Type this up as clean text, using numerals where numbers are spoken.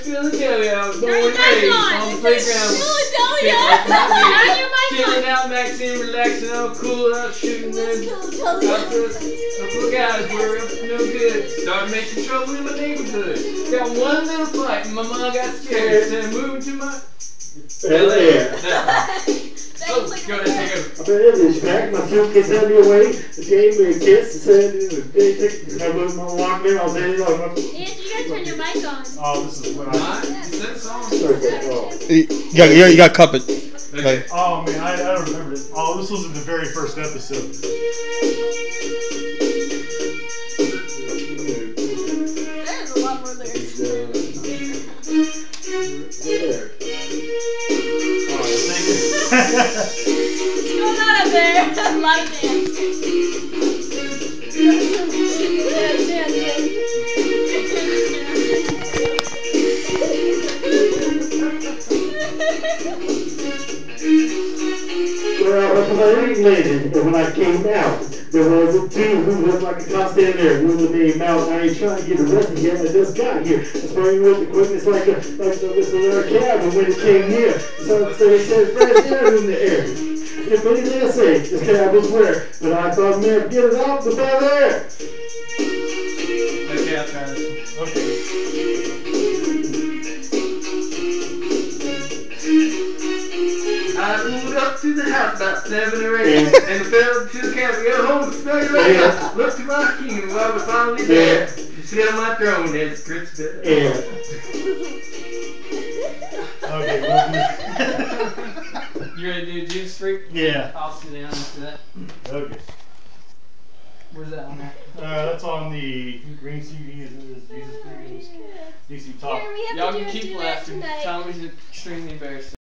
Philadelphia. I was born and raised on the playground. Chilling out, maxing, relaxing, all cool, out shooting them. Couple guys were up to no good. Started making trouble in my neighborhood. Got one little fight and my mom got scared. Said moving to my LA. Oh, go ahead, take over. I bet it packed my suitcase held me away. They gave me a kiss and said, I moved my Walkman. I was in it. Andrew, you gotta turn your mic on. Oh, this is what I. Is that song? You got to cup it. Okay. Oh man, I don't remember it. Oh, this was in the very first episode. There's a lot more lyrics. There. What's going on up there? A lot of dance. Well, I landed, and when I came out, there was a dude who looked like a cop standing there with the name out. I ain't trying to get arrested yet, I just got here. I sprang with the quickness like the whistle of a cab, and when it came near, so they said fresh air in the air. If any did say this cab was rare, but I thought, man, get it out the Bel Air. Okay, I'll try this one. Okay. I moved up to the house about 7 or 8 and fell to the cab. Got home to smell you right now. Looked to my king while I was finally there. To sit on my throne as Chris Bell. Yeah. Okay, well, You ready to do Juice Freak? yeah. I'll sit down after that. Okay. Where's that one at? That's on the green CD. Is Jesus Freak? DC Top. Here, we have Y'all to can do a keep duet laughing. tonight. Tommy's extremely embarrassed.